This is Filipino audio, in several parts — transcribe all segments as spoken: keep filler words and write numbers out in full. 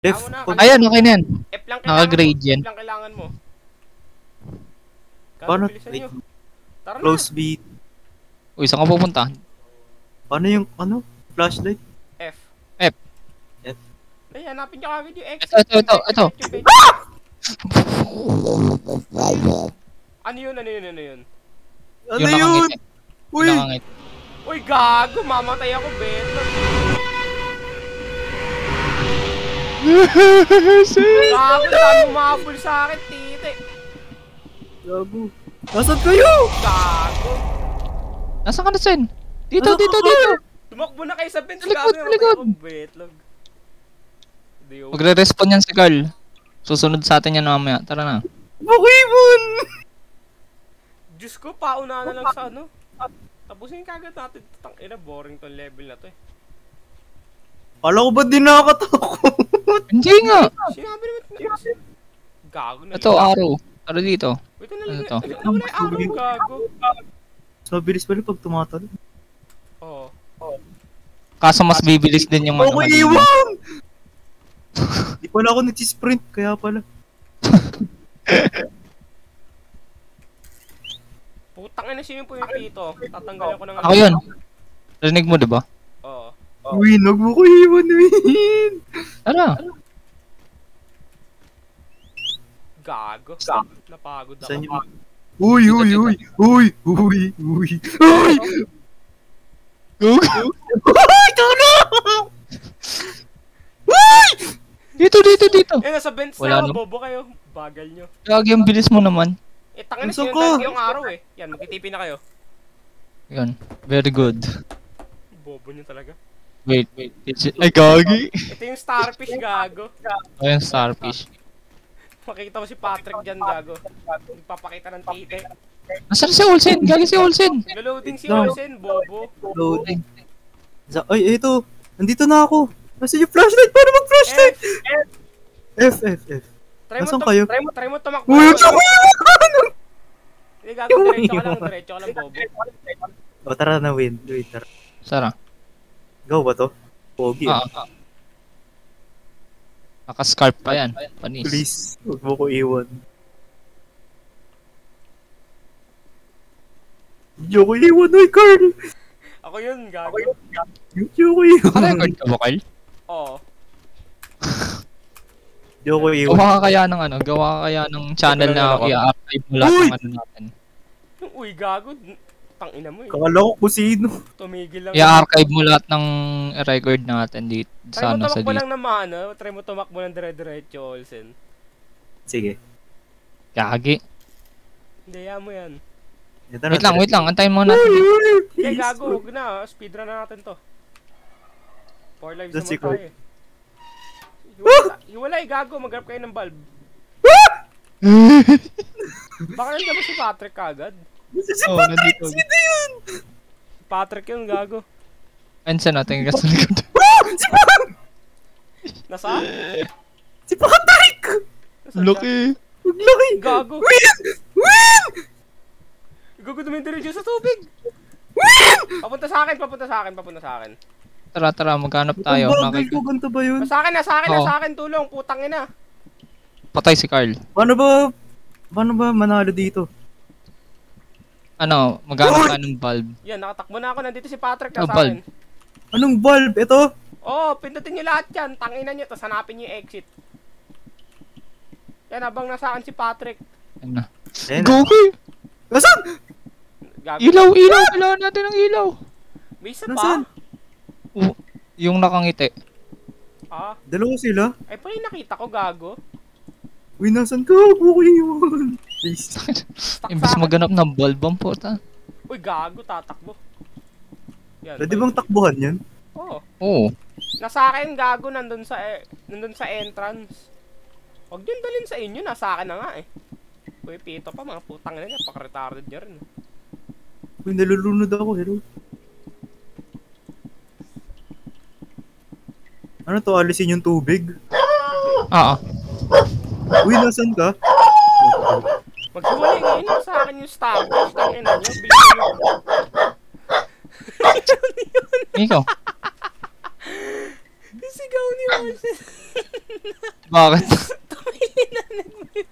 F. Ayan, okay na yan. F lang kailangan Naka-gradient. mo. F lang kailangan mo. Paano? Bilisan nyo. Tara na. Close beat. Uy, saan ka pupunta? Paano yung, ano? Flashlight? F. F. F. Ay, hanapin nyo kagad yung X. Ito, ito, ito, ito. Ano yun, ano yun, ano yun? Ano Yung yun? nakangiti. Uy! Yung nakangiti. Uy, gago, mamatay ako, Beto. Gago, saan umapul sa akin, tite? Gago. Nasaan kayo? Gago. Nasaan ka na, Sen? Dito, Ano dito, ka? dito. Tumakbo na kayo sa bench, Sa likod, gago. sa likod. Ako, Betlog. Di, oh. Magre-respawn yan si Carl. Susunod sa atin yan mamaya. Tara na. Pokemon! Diyos ko, pauna na lang sa ano. Tapusin kagad natin. Tang ina, boring tong level na to eh. Kala ko ba di nakakatakot? Hindi nga. Sinabi naman. Gago na. Ito, arrow. Tara dito. Wait, ano Ano lang. to? Ano wala yung araw, gago. So, bilis pala pag tumatalo. Oo. Kaso mas bibilis din yung ano. Okay, kanina. iwan! Di pala ako nag-sprint, kaya pala. Putang ina, sino po yung pito? Tatanggalin ko ng Ako yun. Rinig mo, diba? Oo. Win, wag mo ko iwan, Win! Tara. Gago. Napagod ako. Saan yung... Uy, uy, uy! Uy, uy, uy! Uy! Go, go. Uy, tulong! Uy! Dito, dito, dito. Eh, nasa bench Wala na, na. bobo kayo. Bagal nyo. Gagi, ang bilis mo naman. Eh, tangin na Nasaan sino ka? dahil yung araw eh. Yan, magtitipi na kayo. Yun. Very good. Bobo nyo talaga. Wait, wait. Is it... Ay, gagi. Ito yung starfish, gago. Ayun, starfish. Makikita mo si Patrick dyan, gago. Nagpapakita ng tite. Nasaan si Olsen? Gagi si Olsen. Naloading si No. Olsen, bobo. Loading. Za Ay, ito. Nandito na ako. Nasaan yung flashlight? Paano mag-flashlight? F, F, F. Try mo Nasaan to, kayo? try mo, try mo tumakbo. Uy, wag ako iwan! Hindi, gago, diretso ka lang, diretso ka lang, bobo. O, tara na, Win. Wait, tara. Sara. Go ba to? Pogi. Ah, ah. Naka-scarf pa yan. Panis. Please, huwag mo ko iwan. Hindi ako iwan, oy, Carl! Ako yun, gago. Hindi ako iwan. Naka-record ka ba, Carl? Oo. Hindi ako iwan. Gawa ka kaya ng ano, gawa ka kaya ng channel na i-archive mo lahat Uy! ng ano natin. Yung uy, gago. Tangina mo eh. Kakala ko kung sino. Tumigil lang. I-archive mo lahat ng record natin dito Try sa mo ano sa tumakbo dito. lang naman, ano? Try mo tumakbo ng dire-diretso, Olsen. Sige. Gagi. Hindi, yan mo yan. Ito na, Wait lang, tara. wait lang. Antayin mo natin. Hindi, Please. gago. Huwag na. Speedrun na natin to. Four lives That's naman ikaw. tayo eh. Hiwala, hiwalay, gago. Magharap kayo ng bulb. Baka nandiyan mo si Patrick kagad. Si Oh, Patrick, nandito. sino yun? Patrick yun, gago. Ansa natin ka sa likod. Ah! Si Patrick! Nasa? Si Patrick! Nasaan siya? Laki. Huwag laki! Gago. Win! Win! Gago dumidiretso sa tubig. Win! Papunta sa akin, papunta sa akin, papunta sa akin. Tara, tara. Maghanap tayo. Ang bagal ko, Nakik- ganito ba yun? Sa akin na, sa akin na, Oo. sa akin. Tulong, putang ina. Patay si Carl. Paano ba, paano ba manalo dito? Ano, maghanap tayo ng bulb. Yan, nakatakbo na ako. Nandito si Patrick Ah, na sa bulb. akin. Anong bulb? Ito? Oo, oh, pindutin nyo lahat yan. Tanginan nyo, tapos hanapin nyo yung exit. Yan, habang nasa akin si Patrick. Ano na. Ayan na. Gogi! Nasaan? Gago. Ilaw, ilaw! Kailangan natin ng ilaw! May isa Nasaan? pa. Oh, yung nakangiti. Ah, Dalawa sila? ay pa yung nakita ko, gago. Uy, nasan ka? Huwag mo ko iwan. Please. Stuck Imbis sa akin. maghanap ng bulb ang puta. Uy, gago, tatakbo. Yan, Pwede bang takbuhan yan? Oo. Oo. Nasa akin, gago, nandun sa, eh, nandun sa entrance. Huwag yun dalhin sa inyo, nasa akin na nga eh. Uy, pito pa, mga putang na niya, pakaretarded niya rin. Uy, nalulunod ako. Hello? Ano to? Alisin yung tubig? Ah, ah. Uy, nasan ka? Maghiwalay ngayon lang sa akin yung starfish, tangina nyo, bilisan nyo. Ikaw. Sigaw ni Olsen. Bakit? Tumili na nag-mute.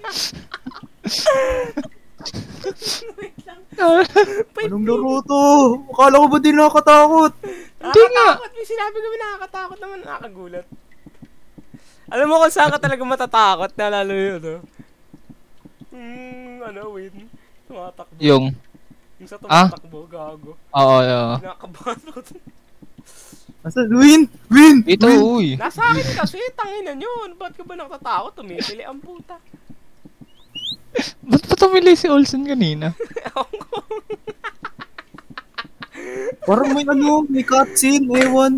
Wait lang. Anong laro to? Akala ko ba di nakakatakot? Hindi nga. Nakakatakot. May sinabi kami nakakatakot naman. Nakakagulat. Alam mo kung saan ka talaga matatakot. Nalalo yun, no? Hmm, ano, win. Tumatakbo. Yung, Yung sa tumatakbo, gago. oo, oo. Nakakabahan ako. Nasa, win! Win! Dito, win! uy. Nasa akin kasi, tanginan yun. Ba't ka ba natatakot? Tumipili ang puta. Ba't pa tumili si Olsen kanina? Ewan ko. Parang may ano, may cutscene, ewan.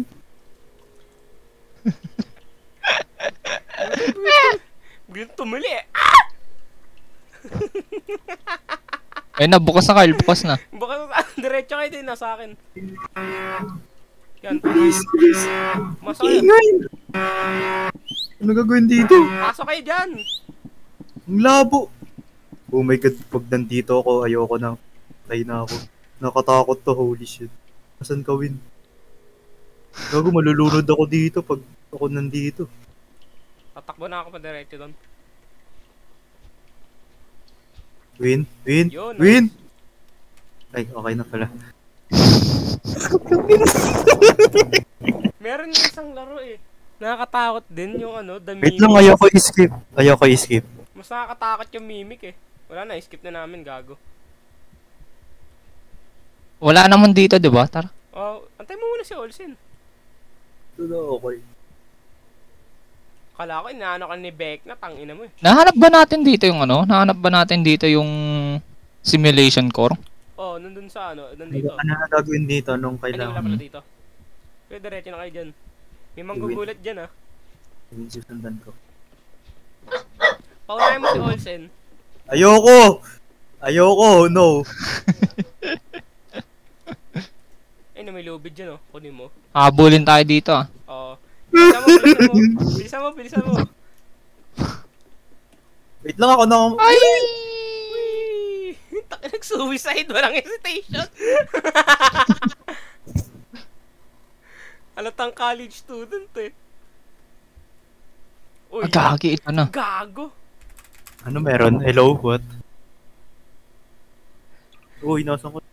Biglang tumili eh. Ay na, bukas na Kyle, bukas na. Baka diretso kayo din, nasa akin. Yan, Please, please. masok kayo. Ingay! Ano gagawin dito? Pasok kayo dyan. Ang labo. Oh my god, pag nandito ako, ayoko na. Patay na ako. Nakatakot to, holy shit. Nasaan ka, Win? Gago, malulunod ako dito pag ako nandito. Tatakbo na ako pa diretso doon. Win? Win? Yun, Win? Ay, okay na pala. Meron yung isang laro eh. Nakakatakot din yung ano, the Wait mimic. lang, ayoko i-skip. Ayoko i-skip. Mas nakakatakot yung mimic eh. Wala na, skip na namin, gago. Wala naman dito, di ba? Tara. Oh, antay mo muna si Olsen. Ito okay. Kala ko, inaano ka ni Beck na, tangina mo eh. Nahanap ba natin dito yung ano? Nahanap ba natin dito yung simulation core? Oh, nandun sa ano, nandito. Ano na gagawin dito nung Ay, hindi, wala kailangan? pala dito. Kaya diretso na kayo dyan. May manggugulat dyan ah. Yung susundan ko. Paunahin mo si Olsen. Ayoko! Ayoko, no. Ay, na may lubid dyan oh. Kunin mo. Habulin tayo dito ah. Oo. Bilisan mo, bilisan mo. Bilisan mo, bilisan mo. Wait lang ako na. Ay! Uy! Taki nag-suicide, walang hesitation. Halatang college student eh. Uy, Agagi, ito na. gago. Ano meron? Hello, what? Uy, nasan ko?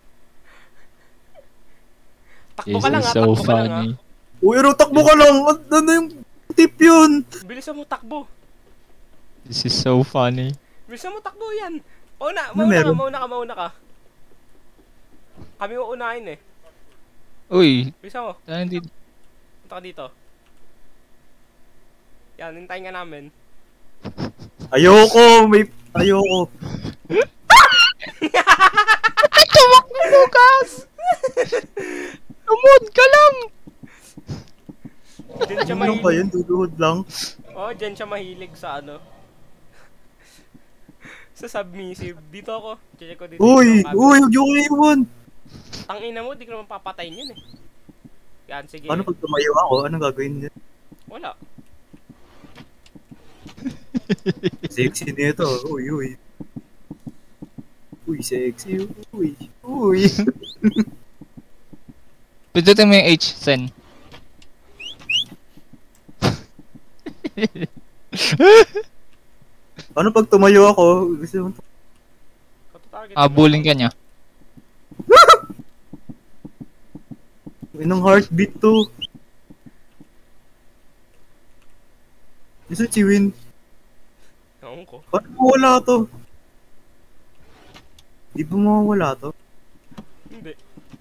Takbo This ka lang is ha, so takbo ka lang ha. funny. Uy, pero takbo ka lang! Ano ano yung tip yun? Bilisan mo takbo. This is so funny. Bilisan mo takbo yan. Mauna, Ano mauna ka, meron? mauna ka, mauna ka. Kami uunahin eh. Uy, Bilisan mo, saan dito? punta ka dito. Yan, hintayin ka namin. Ayoko! May... Ayoko. Ay, tumakbo Lucas! Tumod ka lang! Diyan siya Ano ba mahilig. yun? Duduhod lang. Oo, oh, diyan siya mahilig sa ano. Sa submissive. Dito ako. Check ko dito. Uy! yung camera. Uy! Huwag yung iwan! Tangina mo, di ko naman papatayin yun eh. Yan, sige. Ano pag tumayo ako? Anong gagawin niya? Wala. Sexy nito. Uy, uy. Uy, sexy. Uy. Uy. Pindutin mo yung H, Sen. Ano pag tumayo ako? Gusto mo Katatarget. Habulin ka niya. Inang heartbeat to. Isa si Win. Ewan ko. Paano mawala to? Di ba mawala to? Hindi.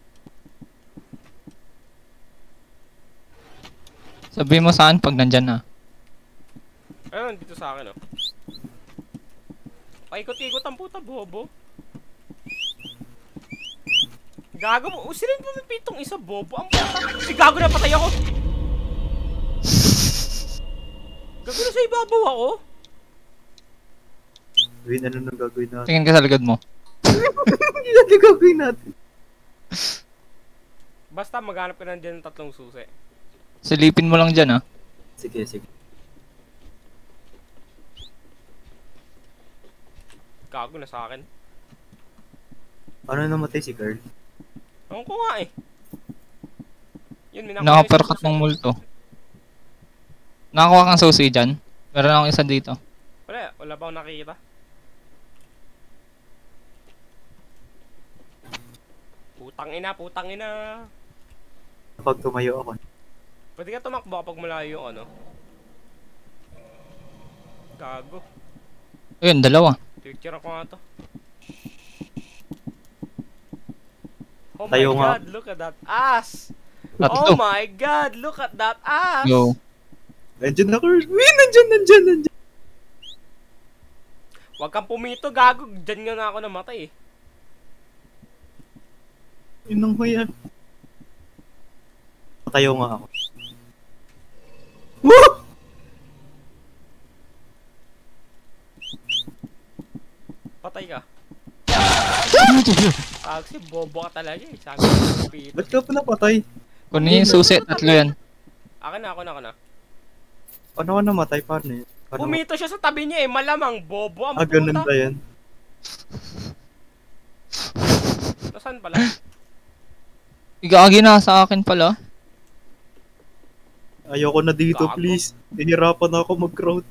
Sabihin mo saan pag nandyan na. Ayun, dito sa akin oh. Paikot-ikot ang puta, bobo. Gago mo. Oh, sino yung pumipitong isa, bobo? Ang puta. Si gago na patay ako. Gago na sa ibabaw ako. Win, ano nang gagawin natin? Tingin ka sa likod mo. Ano nang gagawin natin? Basta maghanap ka na dyan ng tatlong susi. Silipin mo lang dyan ah. Sige, sige. Gago na sa akin. Ano namatay si Carl? Ewan ko nga eh. Yun, may nakuha Nakaperkat yung ng multo. Nakakuha kang susi dyan. Meron akong isa dito. Wala, wala pa akong nakikita. Putang ina, putang ina. Kapag tumayo ako. Pwede ka tumakbo kapag malayo yung ano. Gago. Ayun, dalawa. Picture ako nga to. Oh my Tayo nga. god, look at that ass! Tatlo. Oh my god, look at that ass! Go. Nandiyan na, Carl. Uy, nandiyan, nandiyan, nandiyan. Huwag kang pumito, gago. Diyan nga na ako namatay eh. Yun ang huya. Tayo nga ako. Woo! Patay ka. Taxi, bobo ka talaga eh. Sabi ko, pumito. Ba't ka pa napatay? Kunin yung susi, tatlo yan. Akin na, ako na, ako na. Paano ka namatay? Paano yun? Paano Pumito siya sa tabi niya eh. Malamang bobo ang Ah, ganun puta. ba yan? Nasaan pala? Igagi na sa akin pala. Ayoko na dito, Gago. please. Nahihirapan na ako mag-crowd.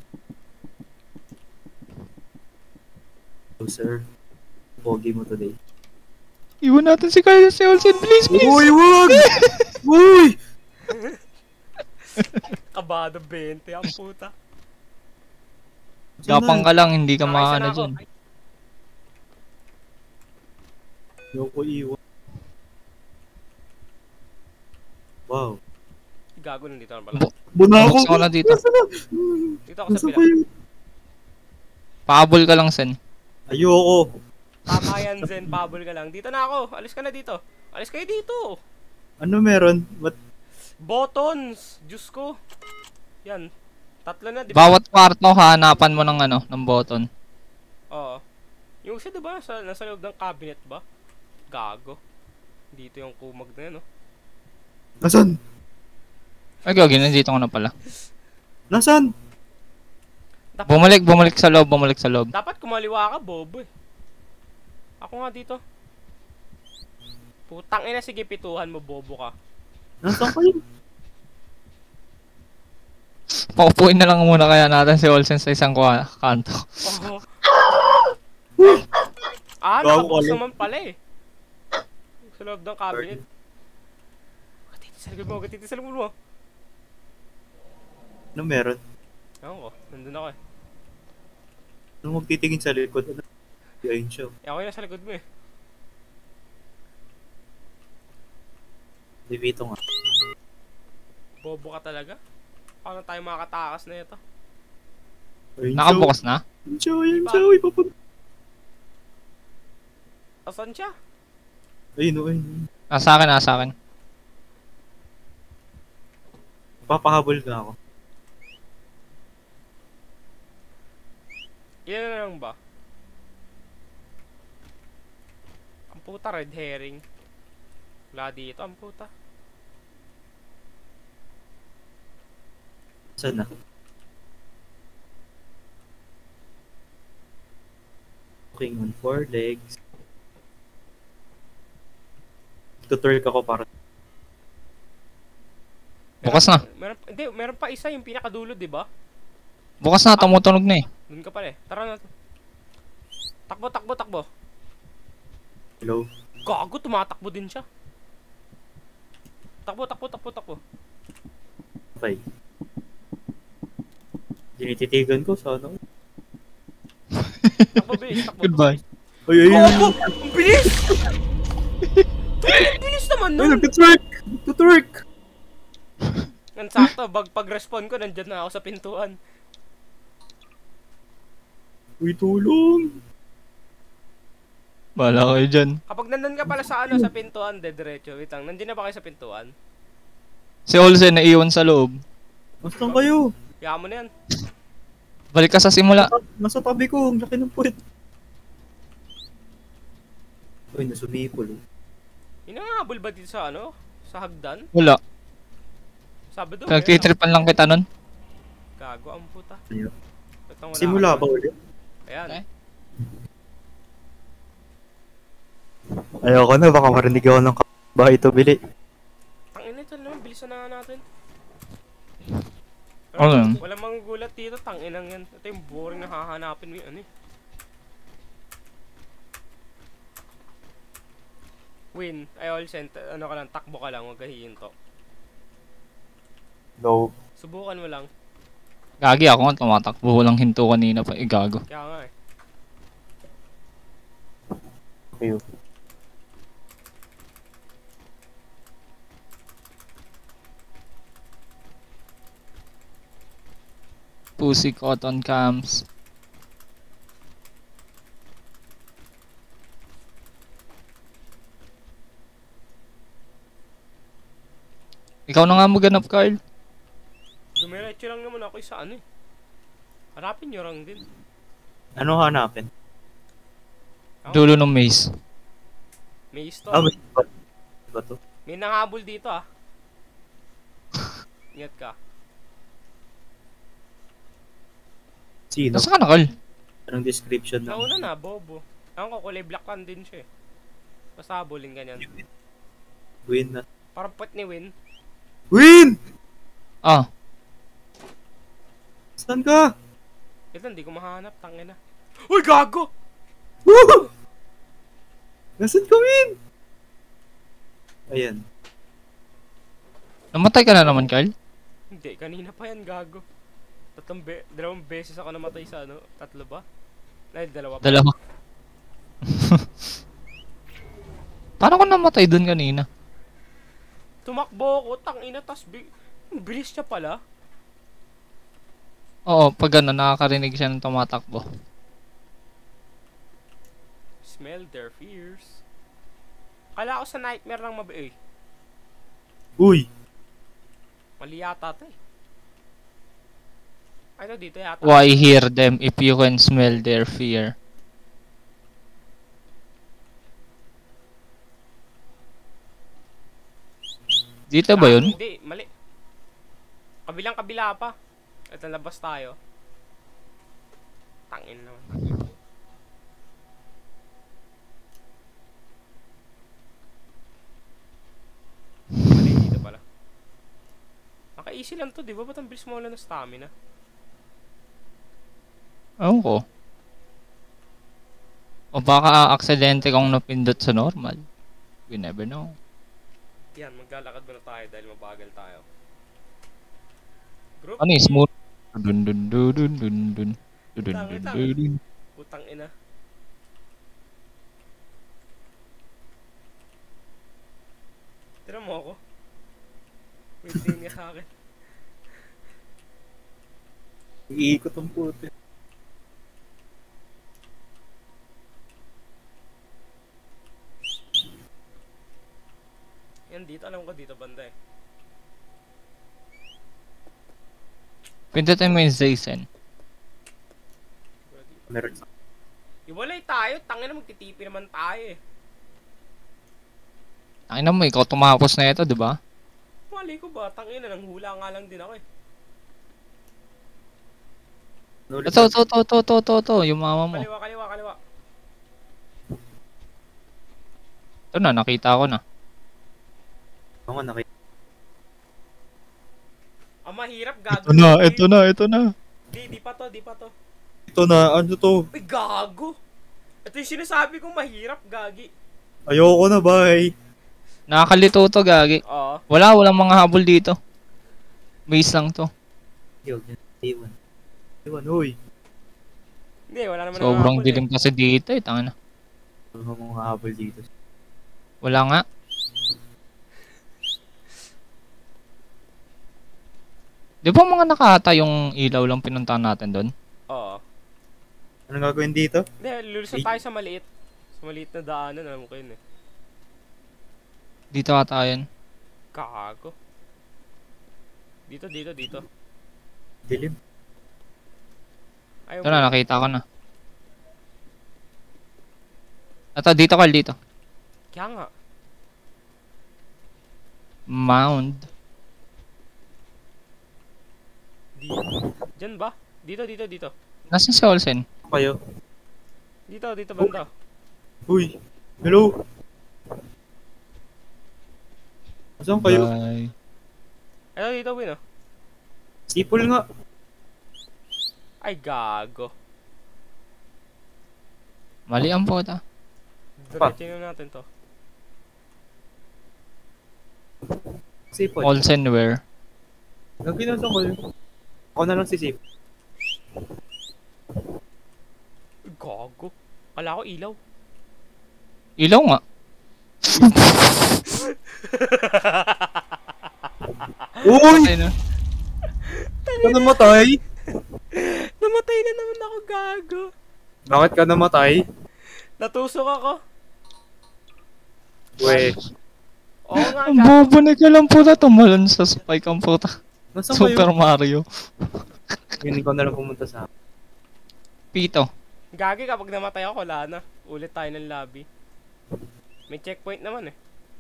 Oh, sir. Pogi mo today. Iwan natin si Kyle si Olsen, please, please. Uy, wag! Uy! Kabado twenty ang puta. Gapang ka lang, hindi ka Nakaisa maano na ako. dyan. Ayoko iwan. Wow. Gago, nandito na pala. Bu- Buna ako! Buksan ko na dito. Nasa na? Dito ako sa Nasa pila. pa yun? Paabol ka lang, Sen. Ayoko. Tama yan, Zen. Pabol ka lang. Dito na ako. Alis ka na dito. Alis kayo dito. Ano meron? Ba't Buttons. Diyos ko. Yan. Tatlo na, di ba? Bawat kwarto, hanapan mo ng ano, ng button. Oo. Yung isa, di ba? Sa, nasa loob ng cabinet ba? Gago. Dito yung kumag na yan, no? Nasaan? Ay, gagi, nandito ko na pala. Nasaan? Dapat, Bumalik, bumalik sa loob, bumalik sa loob. dapat kumaliwa ka, bobo eh. Ako nga dito. Putang ina, sige, pituhan mo, bobo ka. Nasaan kayo? Paupuin na lang muna kaya natin si Olsen sa isang kwa- kanto. Oh. Ah, Gago nakabukas ka lang. naman pala eh. Sa loob ng cabinet. Gatiti sa likod mo, gatiti sa likod mo. Ano meron? Ewan ko, nandun ako eh. Nung magtitingin sa likod, ano? Ayun siya. Eh, ako yung nasa likod mo eh. Dito nga. Bobo ka talaga. Paano tayo makakatakas na ito? Ayun siya. Nakabukas na? Ayun siya, ayun siya. Uy, papunta. Asan siya? Ayun, oh, ayun. Nasa akin, nasa akin. Papahabol na ako. Ilan na lang ba? Ang puta, red herring. Wala dito, ang puta. Saan na? Walking on four legs. Tuturk ako para. Bukas na. Meron, hindi, meron pa isa yung pinakadulo, di ba? Bukas na, tumutunog na eh. Doon ka pala eh. Tara na. Takbo, takbo, takbo. Hello? Gago, tumatakbo din siya. Takbo, takbo, takbo, takbo. Okay. Tinititigan ko, sana. Takbo, bilis, takbo. Goodbye. takbo, Ay, ay, bilis. ay. Gago! Ang bilis! Ang bilis naman Ay, nun! nagtutwerk! Nagtutwerk! Ang sakto, pag, pag-respond ko, nandyan na ako sa pintuan. Uy, tulong! Bala kayo dyan. Kapag nandun ka pala sa ano, sa pintuan, de diretso. Wait lang, nandyan na ba kayo sa pintuan? Si Olsen, naiwan sa loob. Nasaan kayo? Kaya mo na yan. Balik ka sa simula. Nasa tabi ko, ang laki ng puwet. Uy, nasumipol. Oh. Inahabol ba dito sa ano? Sa hagdan? Wala. Sabi doon. Nagtitripan lang kita nun. Gago ang puta. Ayun. Itong wala Simula ka ba doon. ulit? Ayan. Eh? Ayoko na, baka marinig ako ng bahay ito, Bili. Ang init naman, bilisan na nga natin. Ano yun? Walang manggugulat dito, tanginang yan. Ito yung boring na hahanapin mo yun, ano eh. Win, ay all sent, ano ka lang, takbo ka lang, huwag ka hihinto. No. Subukan mo lang. Gagi ako nga, tumatakbo ko lang hinto kanina pa. Eh, gago. Kaya nga eh. Okay, okay. Pussy cotton cams. Ikaw na nga maganap, Carl. Dumiretso lang naman ako sa ano eh. Harapin nyo lang din. Ano hanapin? Ako, Dulo ng maze. may isto. Ah, may ba, ba to? May nanghabol dito ah. Ingat ka. Sino? Nasa ka na, Carl? Anong description na? Nauna na, bobo. Ewan ko, kulay black lang din siya eh. Basta habulin ganyan. Win na. Parang puwet ni Win. Win! Ah, Saan ka? Ito, hindi ko mahanap, tangina. Uy, gago! Woo! Nasaan ka, Win? Ayan. namatay ka na naman, Carl? Hindi, kanina pa yan, gago. Tatlong be dalawang beses ako namatay sa ano, tatlo ba? Ay, dalawa pa. Dalawa. Paano ko namatay dun kanina? Tumakbo ako, tangina, tas bi bilis niya pala. Oo, pag ano, nakakarinig siya ng tumatakbo. Smell their fears. Kala ko sa nightmare lang mabi... Eh, Uy! mali yata to eh. Ay, ito dito yata. Why hear them if you can smell their fear? Dito ba Ah, yun? Hindi, mali. Kabilang kabila pa. Ito, labas tayo. Tangin naman. Mali, dito pala. Naka-easy lang to, di ba? Ba't ang bilis mo wala na stamina? Ewan ko. O baka aksidente kong napindot sa normal. We never know. Yan, maglalakad muna tayo dahil mabagal tayo. Group Ano yung smooth? Dun dun dun dun dun dun. Dun dun Itang, dun itang. dun dun. Putang ina. Tira mo ako. Wait, tingin nga sa akin. Iikot ang puti. Yan dito, alam ko dito banda eh. Pindutin mo yung Zaysen. Wala dito. Meron sa... Iwalay tayo, tangin na magtitipi naman tayo eh. Ay na mo, ikaw tumapos na ito, di ba? Mali ko ba, tangin na, nang hula nga lang din ako eh. Ito, ito, ito, ito, ito, ito, ito, yung mama mo. Kaliwa, kaliwa, kaliwa. Ito na, nakita ko na. Ako nakita. Ang mahirap, gago. Ito na, ito na, ito na. Di, di pa to, di pa to. Ito na, ano to? Uy, gago. Ito yung sinasabi kong mahirap, gagi. Ayoko na, bye. Nakakalito to, gagi. Oo. Wala, walang mga habol dito. Maze lang to. Yo, iwan. Iwan, uy. Hindi, wala naman Sobrang nangangabol dilim kasi dito eh, tanga na. Ano mga habol dito? Wala nga. Di ba mga nakahata yung ilaw lang pinuntahan natin doon? eh. Oo. Anong gagawin dito? Hindi, lulusan tayo sa maliit. Sa maliit na daanan, alam ko yun eh. Dito ata yan. Kago. Dito, dito, dito. Dilim. Ayaw Ito na, nakita ko na. Ito, dito Carl, dito. Kaya nga. Mound. Dito. Diyan ba? Dito, dito, dito. Nasaan si Olsen? Kayo. Dito, dito banda. Uy. Hello. Saan kayo? Bye. Ito, dito, Win oh. Sipol nga. Ay, gago. Mali ang puta. Diretso na natin to. Sipol. Olsenware. Nang pinasa ko yun. Ako na lang si Sipol. Gago. Kala ko ilaw. Ilaw nga. Uy! Ay, na. Ka namatay? Namatay na naman ako, gago. Bakit ka namatay? Natusok ako. We. Oo nga, Ang gago. bubunig ka lang puta. Tumalon sa spike ang puta. Nasaan Super kayo? Mario. Yun, ikaw na lang pumunta sa akin. Pito. Gagi, kapag namatay ako, wala na. Ulit tayo ng lobby. May checkpoint naman eh.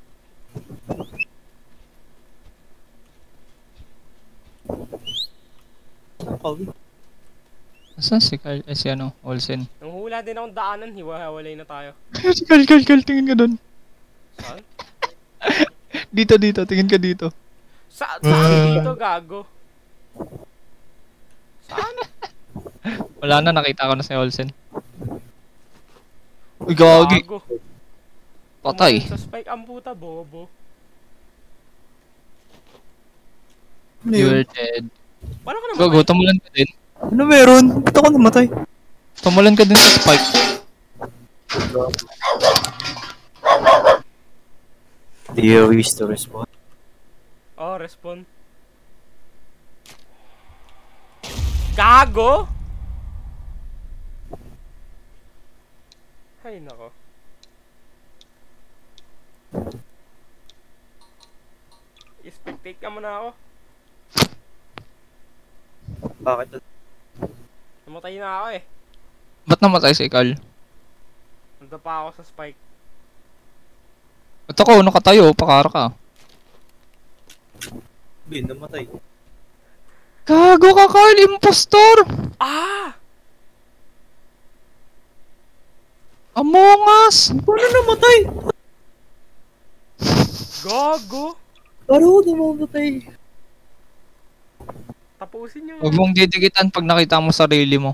Okay. Asan si Carl? Eh, si ano? Olsen. Nang hula din akong daanan, hiwa-hawalay na tayo. Si Carl, Carl, Carl. Tingin ka doon. Saan? Dito, dito. Tingin ka dito. Sa saan dito, gago? Saan? Wala na. Nakita ko na si Olsen. Uy, gagi. Gago. Patay. Tumalon sa spike ang puta, bobo. Ano yun? You're dead. Paano ka Gago, namatay? tumulan ka din. Ano meron? Ba't ako namatay? Tumulan ka din sa spike. Do you wish to respond? Oh, respawn. Gago! Ay, nako. I-spectate ka muna ako. Bakit? Namatay na ako eh. Ba't namatay si Carl? Nanda pa ako sa spike. Ito ko, nakatayo. Pakara ka. Bin, namatay. Gago ka, Carl! Impostor! Ah! Among Us! Paano namatay? Gago! Paano ako namatay? Tapusin yung... Huwag mong didikitan pag nakita mo sarili mo.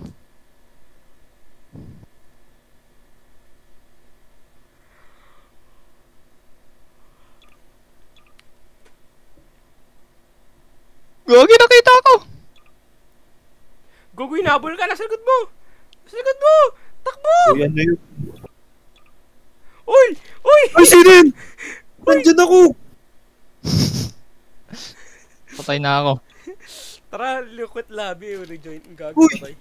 Gagi, nakita ko! Gago, hinabol ka! Nasa likod mo! Nasa likod mo! Takbo! Uy, ano yun? Uy! Uy! Ay, sino yun? Nandyan ako! Patay na ako. Tara, liquid lobby. Rejoin. Gago Uy! patay.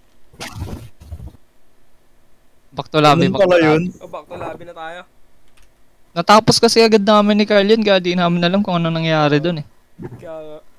Back to lobby, Ganun back to pala lobby. yun? O, back to lobby na tayo. Natapos kasi agad namin ni Carl yun, kaya di namin alam kung ano nangyari dun eh. Kaya nga.